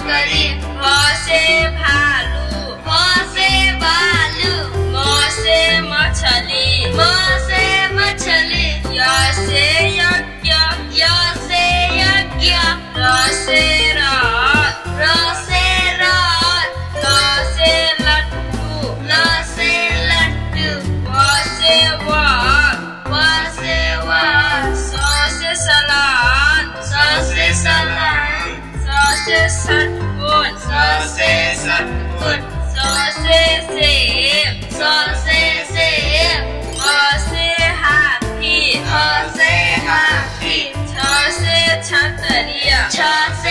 बकरी, भ से भालू, भ से भालू, म से मछली, म से मछली, य से यज्ञ, य से यज्ञ, र से रथ, र से रथ, ल से लड्डू, ल से लड्डू, व से वक, व से वक, स से सलान, स से सलान, स से षटकोण, स से षटकोण, स से सेब, स से सेब, ह से हाथी, ह से हाथी, छ से क्षत्रिय, छ से